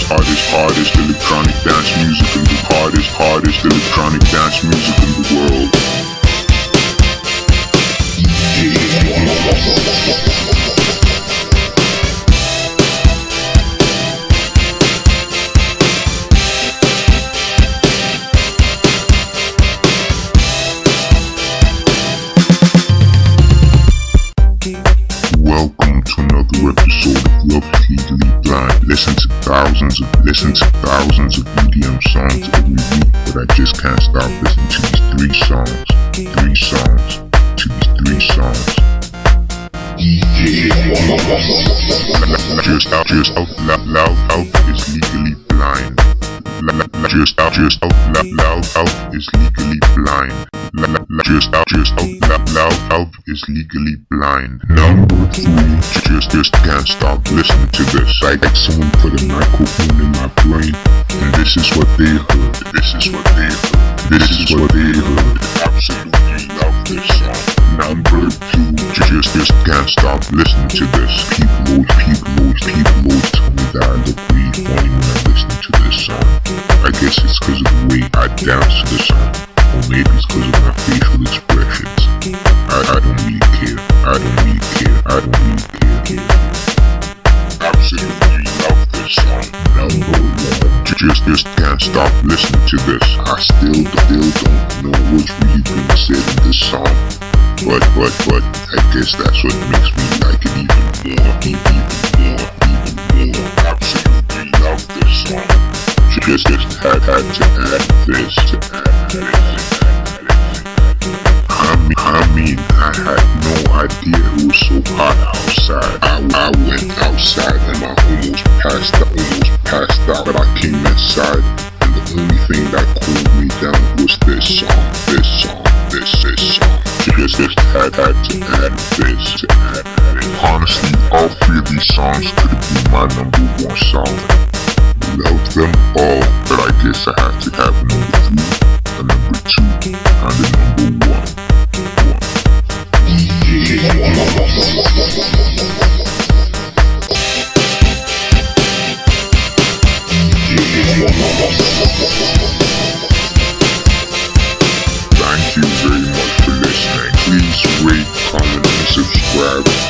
hardest electronic dance music in the hardest electronic dance music in the world. Welcome to another episode of Love Legally Blind. Listen to thousands of EDM songs every week, but I just can't stop listening to these three songs. Just out loud is legally blind. Just out loud is legally blind. Just out loud is legally blind. Number 3, just can't stop listening to this. Like someone put a microphone in my brain, and this is what they heard. Absolutely love this song. Number 2, just can't stop listening to this. People always tell me that I look really funny when I'm listening to this song. I guess it's because of the way I dance to the song, or maybe it's because of my facial expressions. I don't really care. Absolutely love this song. Number 1, just can't stop listening to this. I still don't know what's really being said in this song, but I guess that's what makes me like it even more. Absolutely love this song. Just had to add this. I mean, I had no idea it was so hot outside. I went outside and I almost passed out. But I came inside, and the only thing that cooled me down was this song. Just had to add this. Honestly, all 3 of these songs could have been my number 1 song. Love them all, but I guess I have to have number 3, a number 2, and a number 1. Thank you very much for listening. Please rate, comment, and subscribe.